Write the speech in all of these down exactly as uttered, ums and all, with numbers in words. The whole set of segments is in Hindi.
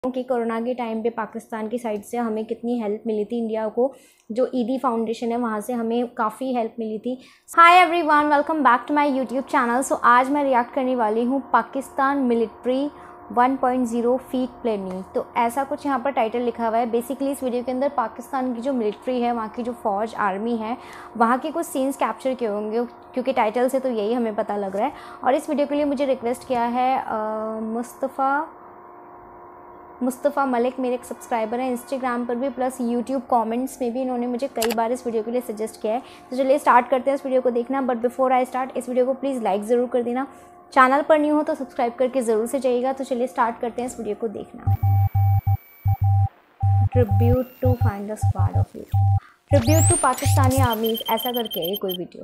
कि कोरोना के टाइम पे पाकिस्तान की साइड से हमें कितनी हेल्प मिली थी। इंडिया को जो ईदी फाउंडेशन है वहाँ से हमें काफ़ी हेल्प मिली थी। Hi everyone, welcome back to my YouTube channel. So आज मैं रिएक्ट करने वाली हूँ Pakistan military one point zero feet planning. तो ऐसा कुछ यहाँ पर टाइटल लिखा हुआ है। बेसिकली इस वीडियो के अंदर पाकिस्तान की जो मिलिट्री है, वहाँ की जो फ़ौज आर्मी है, वहाँ के कुछ सीन्स कैप्चर किए होंगे, क्योंकि टाइटल से तो यही हमें पता लग रहा है। और इस वीडियो के लिए मुझे रिक्वेस्ट किया है मुस्तफ़ा मुस्तफ़ा मलिक, मेरे एक सब्सक्राइबर हैं इंस्टाग्राम पर भी, प्लस यूट्यूब कमेंट्स में भी इन्होंने मुझे कई बार इस वीडियो के लिए सजेस्ट किया है। तो चलिए स्टार्ट करते हैं इस वीडियो को देखना। बट बिफोर आई स्टार्ट, इस वीडियो को प्लीज़ लाइक ज़रूर कर देना। चैनल पर न्यू हो तो सब्सक्राइब करके ज़रूर से जाइएगा। तो चलिए स्टार्ट करते हैं इस वीडियो को देखना। Tribute to find the squad of you, tribute to Pakistani armies, ऐसा करके है कोई video.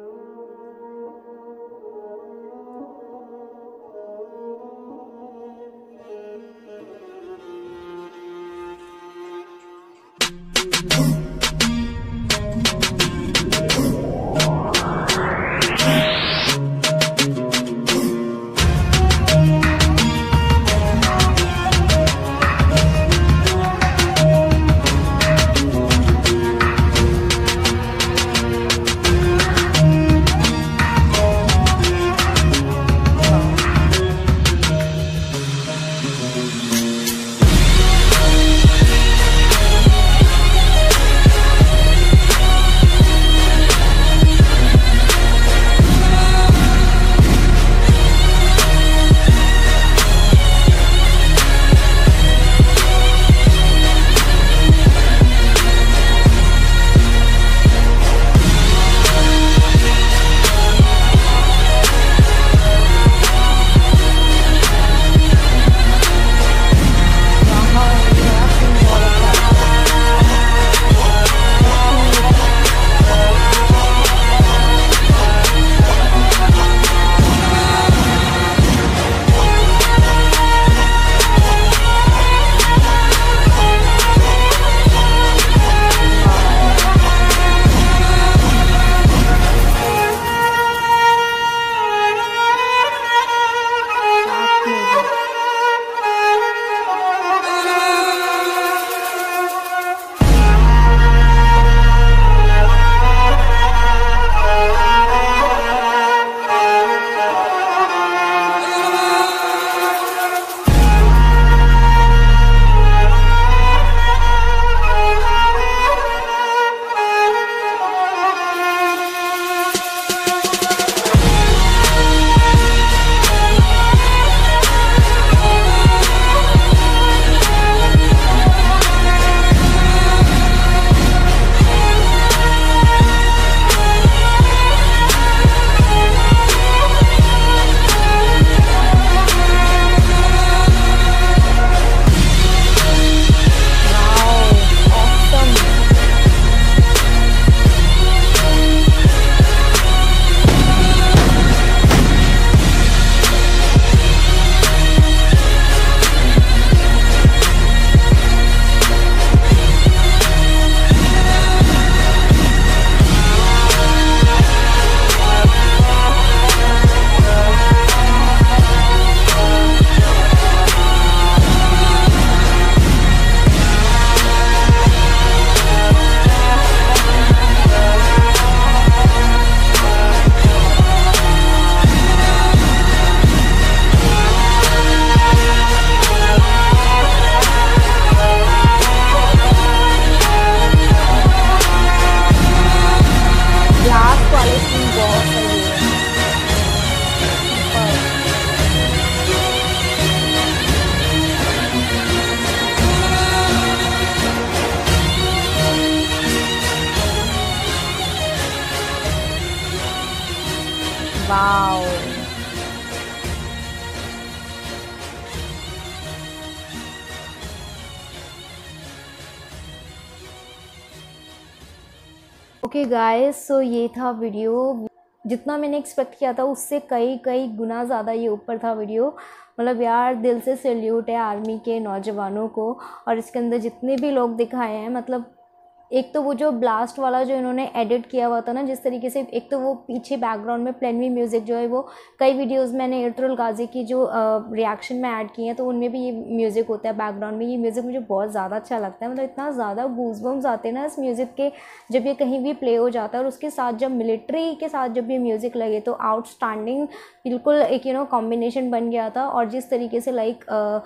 Wow, okay guys, so ये था वीडियो। जितना मैंने एक्सपेक्ट किया था उससे कई कई गुना ज़्यादा ये ऊपर था वीडियो। मतलब यार, दिल से सैल्यूट है आर्मी के नौजवानों को। और इसके अंदर जितने भी लोग दिखाए हैं, मतलब एक तो वो जो ब्लास्ट वाला जो इन्होंने एडिट किया हुआ था ना, जिस तरीके से, एक तो वो पीछे बैकग्राउंड में प्लेनवी म्यूज़िक जो है वो कई वीडियोस मैंने एयरटेल गाजी की जो रिएक्शन में ऐड की हैं तो उनमें भी ये म्यूज़िक होता है बैकग्राउंड में। ये म्यूज़िक मुझे बहुत ज़्यादा अच्छा लगता है, मतलब इतना ज़्यादा गूज़बम्स आते हैं ना इस म्यूज़िक के जब ये कहीं भी प्ले हो जाता है। और उसके साथ जब मिलिट्री के साथ जब ये म्यूज़िक लगे तो आउटस्टैंडिंग बिल्कुल एक यू नो कॉम्बिनेशन बन गया था। और जिस तरीके से लाइक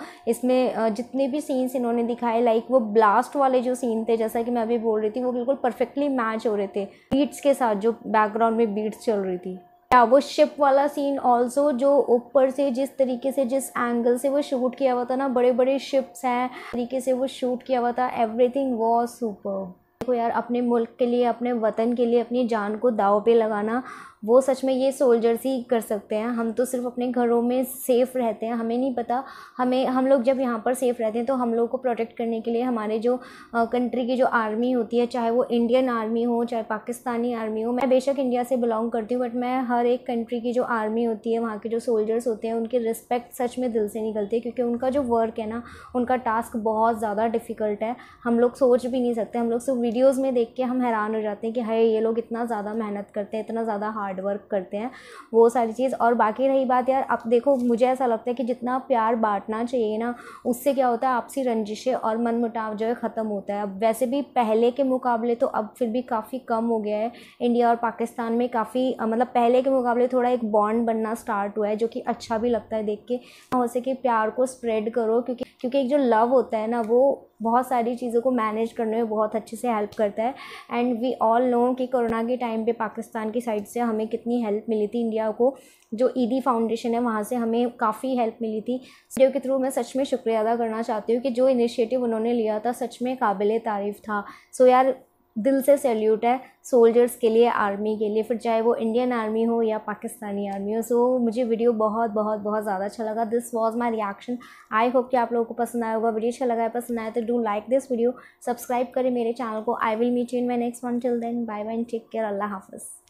इसमें जितने भी सीन्स इन्होंने दिखाए, लाइक वो ब्लास्ट वाले जो सीन थे जैसा कि मैं अभी बोल रही थी, वो बिल्कुल परफेक्टली मैच हो रहे थे बीट्स के साथ, जो बैकग्राउंड में बीट्स चल रही थी। या वो शिप वाला सीन ऑल्सो, जो ऊपर से जिस तरीके से जिस एंगल से वो शूट किया हुआ था ना, बड़े बड़े शिप्स हैं तरीके से वो शूट किया हुआ था, एवरीथिंग वाज सुपर। देखो यार, अपने मुल्क के लिए, अपने वतन के लिए अपनी जान को दाव पे लगाना, वो सच में ये सोल्जर्स ही कर सकते हैं। हम तो सिर्फ अपने घरों में सेफ़ रहते हैं, हमें नहीं पता, हमें हम लोग जब यहाँ पर सेफ़ रहते हैं तो हम लोग को प्रोटेक्ट करने के लिए हमारे जो कंट्री की जो आर्मी होती है, चाहे वो इंडियन आर्मी हो चाहे पाकिस्तानी आर्मी हो। मैं बेशक इंडिया से बिलोंग करती हूँ, बट मैं हर एक कंट्री की जो आर्मी होती है, वहाँ के जो सोल्जर्स होते हैं, उनकी रिस्पेक्ट सच में दिल से निकलती है, क्योंकि उनका जो वर्क है ना, उनका टास्क बहुत ज़्यादा डिफ़िकल्ट है। हम लोग सोच भी नहीं सकते, हम लोग सिर्फ वीडियोज़ में देख के हम हैरान हो जाते हैं कि हाय ये लोग इतना ज़्यादा मेहनत करते हैं, इतना ज़्यादा हार्ड वर्क करते हैं, वो सारी चीज़। और बाकी रही बात यार, अब देखो मुझे ऐसा लगता है कि जितना प्यार बांटना चाहिए ना, उससे क्या होता है, आपसी रंजिशें और मनमुटाव जो है ख़त्म होता है। अब वैसे भी पहले के मुकाबले तो अब फिर भी काफ़ी कम हो गया है इंडिया और पाकिस्तान में, काफ़ी मतलब पहले के मुकाबले थोड़ा एक बॉन्ड बनना स्टार्ट हुआ है, जो कि अच्छा भी लगता है देख के। हो सके प्यार को स्प्रेड करो, क्योंकि क्योंकि एक जो लव होता है ना, वो बहुत सारी चीज़ों को मैनेज करने में बहुत अच्छे से हेल्प करता है। एंड वी ऑल नो कि कोरोना के टाइम पे पाकिस्तान की साइड से हमें कितनी हेल्प मिली थी इंडिया को। जो ईदी फाउंडेशन है वहाँ से हमें काफ़ी हेल्प मिली थी। वीडियो के थ्रू मैं सच में शुक्रिया अदा करना चाहती हूँ कि जो इनिशिएटिव उन्होंने लिया था सच में काबिले तारीफ़ था। सो यार, दिल से सैल्यूट है सोल्जर्स के लिए, आर्मी के लिए, फिर चाहे वो इंडियन आर्मी हो या पाकिस्तानी आर्मी हो। सो मुझे वीडियो बहुत बहुत बहुत ज़्यादा अच्छा लगा। This was my reaction. I hope कि आप लोगों को पसंद आया होगा। वीडियो अच्छा लगा है, पसंद आया तो do like this video, subscribe करें मेरे चैनल को। I will meet you in my next one. Till then bye bye, take care, अल्लाह हाफिज़।